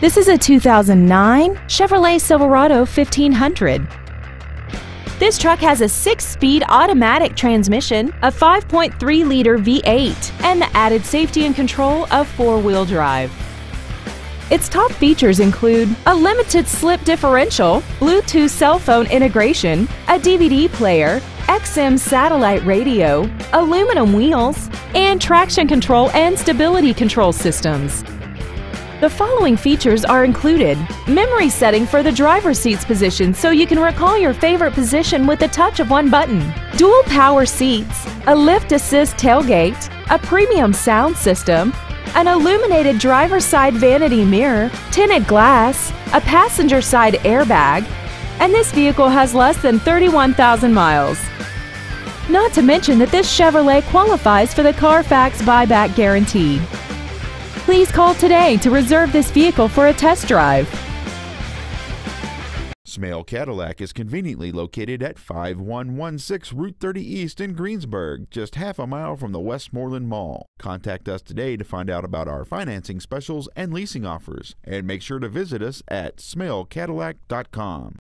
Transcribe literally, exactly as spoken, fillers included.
This is a two thousand nine Chevrolet Silverado fifteen hundred. This truck has a six-speed automatic transmission, a five point three liter V eight, and the added safety and control of four-wheel drive. Its top features include a limited slip differential, Bluetooth cell phone integration, a D V D player, X M satellite radio, aluminum wheels, and traction control and stability control systems. The following features are included: memory setting for the driver's seat's position so you can recall your favorite position with the touch of one button, dual power seats, a lift assist tailgate, a premium sound system, an illuminated driver's side vanity mirror, tinted glass, a passenger side airbag, and this vehicle has less than thirty-one thousand miles. Not to mention that this Chevrolet qualifies for the Carfax buyback guarantee. Please call today to reserve this vehicle for a test drive. Smale Cadillac is conveniently located at five one one six Route thirty East in Greensburg, just half a mile from the Westmoreland Mall. Contact us today to find out about our financing specials and leasing offers, and make sure to visit us at smale cadillac dot com.